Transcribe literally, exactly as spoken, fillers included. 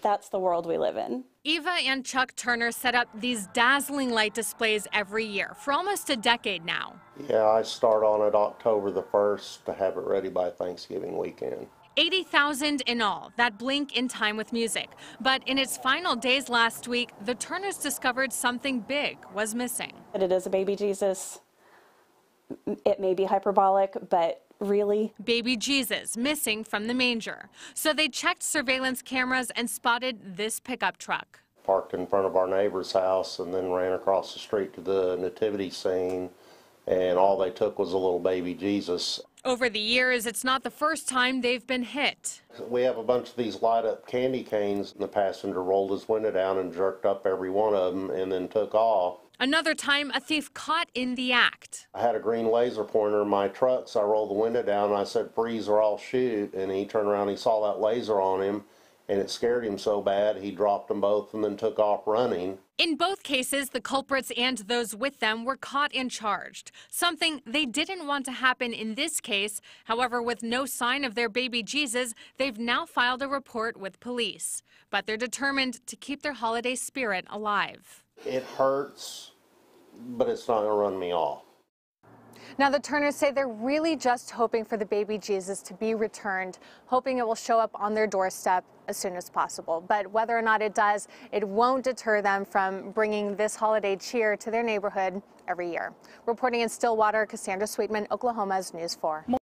that's the world we live in. Eva and Chuck Turner set up these dazzling light displays every year for almost a decade now. Yeah, I start on it October the first to have it ready by Thanksgiving weekend. eighty thousand in all that blink in time with music. But in its final days last week, the Turners discovered something big was missing. It is a baby Jesus. It may be hyperbolic, but really? Baby Jesus missing from the manger. So they checked surveillance cameras and spotted this pickup truck. Parked in front of our neighbor's house and then ran across the street to the nativity scene, and all they took was a little baby Jesus. Over the years, it's not the first time they've been hit. We have a bunch of these light-up candy canes, and the passenger rolled his window down and jerked up every one of them and then took off. Another time, a thief caught in the act. I had a green laser pointer in my truck, so I rolled the window down and I said, "Freeze or I'll shoot." And he turned around and he saw that laser on him, and it scared him so bad he dropped them both and then took off running. In both cases, the culprits and those with them were caught and charged, something they didn't want to happen in this case. However, with no sign of their baby Jesus, they've now filed a report with police. But they're determined to keep their holiday spirit alive. It hurts, but it's not going to run me off. Now, the Turners say they're really just hoping for the baby Jesus to be returned, hoping it will show up on their doorstep as soon as possible. But whether or not it does, it won't deter them from bringing this holiday cheer to their neighborhood every year. Reporting in Stillwater, Cassandra Sweetman, Oklahoma's News four.